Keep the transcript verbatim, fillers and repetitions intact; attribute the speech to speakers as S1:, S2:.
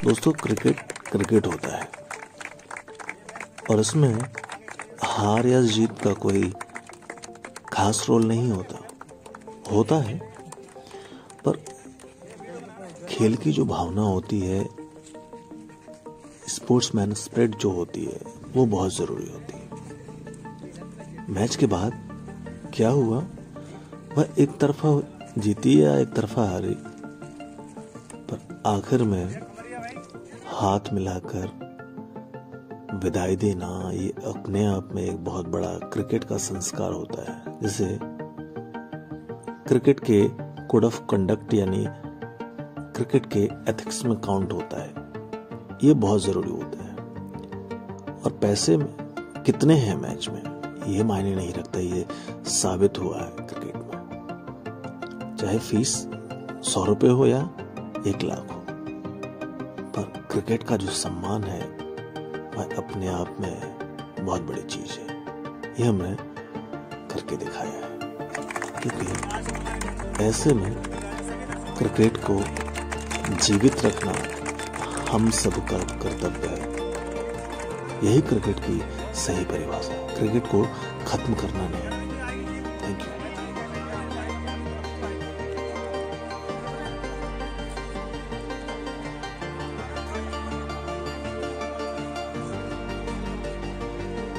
S1: दोस्तों, cricket cricket होता है और इसमें हार या जीत का कोई खास रोल नहीं होता होता है पर खेल की जो भावना होती है, स्पोर्ट्समैन स्पिरिट जो होती है, वो बहुत ज़रूरी होती है। मैच के बाद क्या हुआ, वह एक तरफा जीती या एक तरफा हारी, पर आखिर में हाथ मिलाकर विदाई देना ये अपने आप में एक बहुत बड़ा क्रिकेट का संस्कार होता है, जिसे क्रिकेट के कोड ऑफ कंडक्ट यानी क्रिकेट के एथिक्स में काउंट होता है। ये बहुत ज़रूरी होता है और पैसे में कितने हैं मैच में ये मायने नहीं रखता। ये साबित हुआ है क्रिकेट में, चाहे फीस सौ रुपये हो या एक लाख हो, पर क्रिकेट का जो सम्मान है वह अपने आप में बहुत बड़ी चीज है। ये हमने करके दिखाया है, क्योंकि ऐसे में क्रिकेट को जीवित रखना हम सबका कर्तव्य है। यही क्रिकेट की सही परिभाषा है। क्रिकेट को खत्म करना नहीं।